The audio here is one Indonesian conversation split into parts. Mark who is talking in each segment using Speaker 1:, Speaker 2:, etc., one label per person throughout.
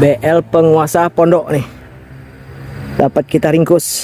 Speaker 1: BL penguasa pondok nih. Dapat kita ringkus.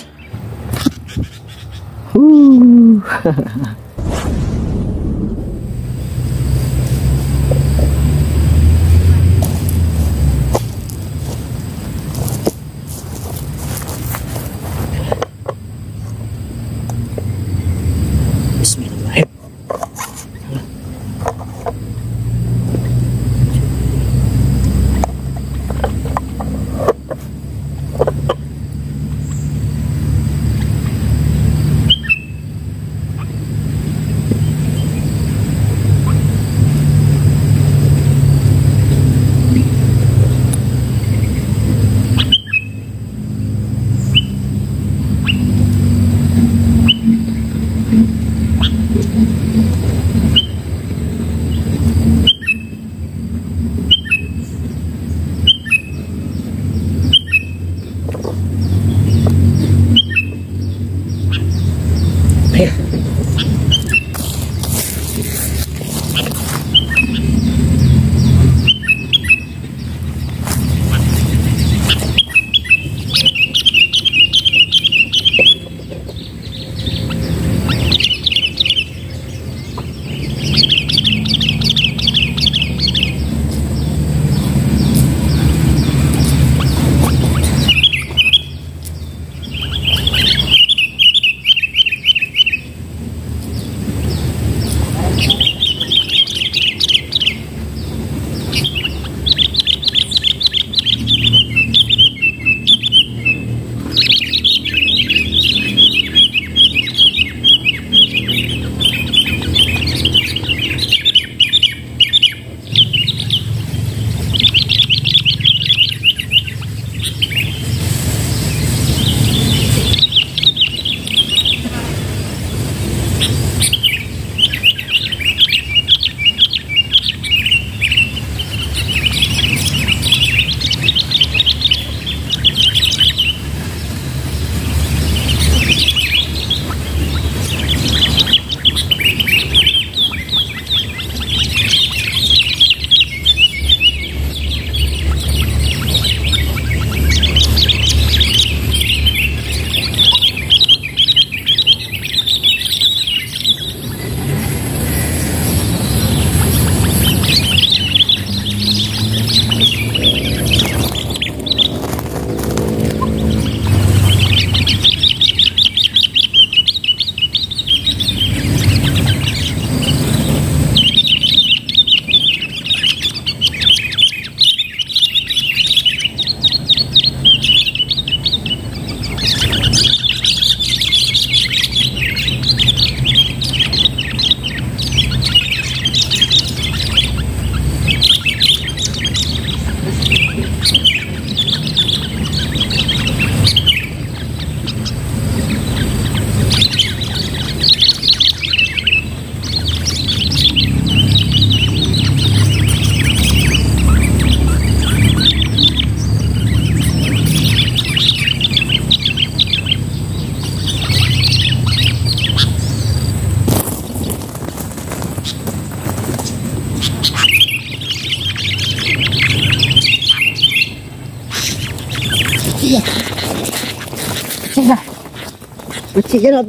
Speaker 1: Kecil jangan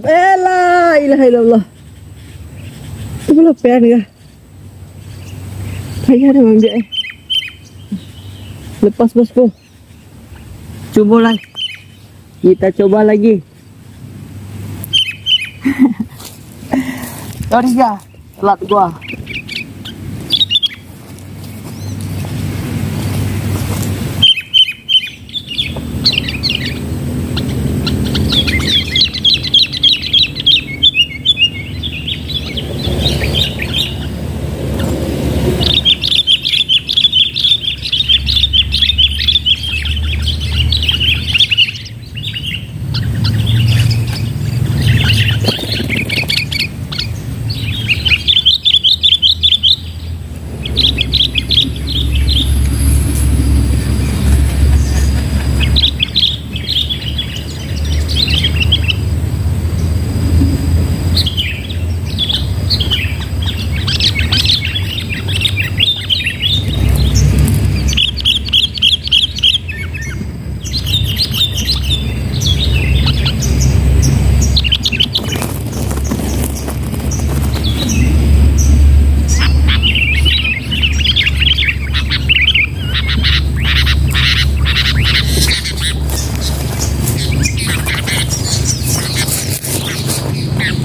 Speaker 1: la ilaha illallah. Itu belum pean ya. Payah dah ambil Lepas bosku. Coba lagi. Kita coba lagi. Sorry ya, telat gua.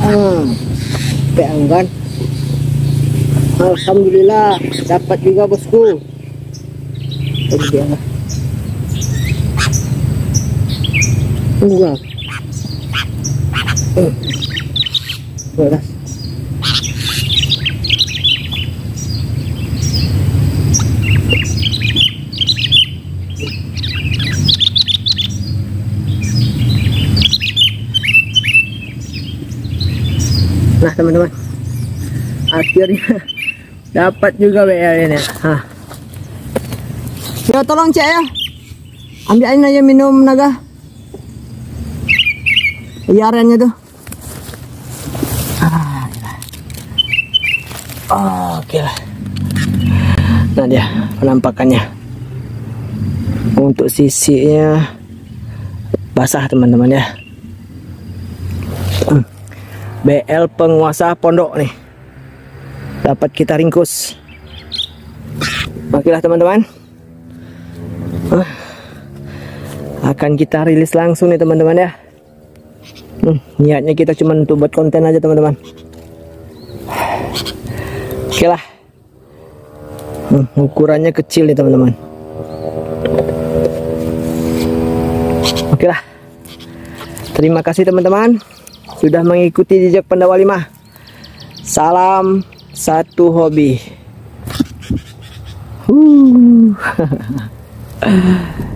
Speaker 1: Peanggan. Alhamdulillah dapat juga bosku. Ini dia. Enggak. Beras. Nah teman-teman, akhirnya dapat juga WR ini. Ya tolong cek ya, ambilin aja minum naga. Biarannya tuh. Oke lah. Nah dia penampakannya. Untuk sisinya basah teman-teman ya. BL penguasa pondok nih, dapat kita ringkus. Oke lah teman-teman, akan kita rilis langsung nih teman-teman ya. Niatnya kita cuma untuk buat konten aja teman-teman. Oke lah, ukurannya kecil nih teman-teman. Oke lah, terima kasih teman-teman sudah mengikuti jejak Pandawa 5. Salam satu hobi.